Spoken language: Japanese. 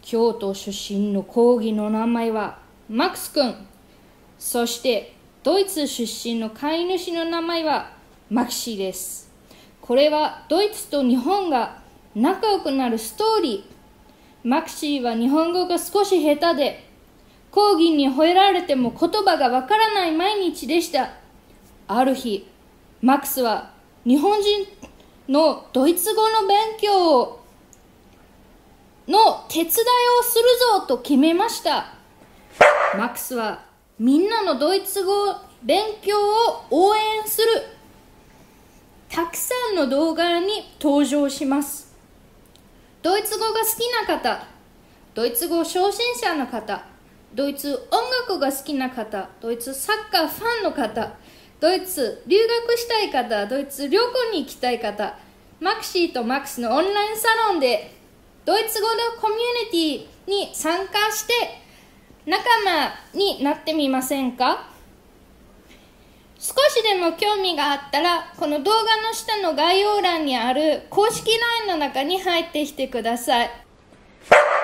京都出身のコーギーの名前はマックス君。そしてドイツ出身の飼い主の名前はマキシーです。これはドイツと日本が仲良くなるストーリー。マキシーは日本語が少し下手で、コーギーに吠えられても言葉がわからない毎日でした。ある日、マックスは日本人のドイツ語の勉強の手伝いをするぞと決めました。マックスはみんなのドイツ語勉強を応援するたくさんの動画に登場します。ドイツ語が好きな方、ドイツ語初心者の方、ドイツ音楽が好きな方、ドイツサッカーファンの方、ドイツ留学したい方、ドイツ旅行に行きたい方、マキシーとマックスのオンラインサロンでドイツ語のコミュニティに参加して仲間になってみませんか？少しでも興味があったら、この動画の下の概要欄にある公式 LINE の中に入ってきてください。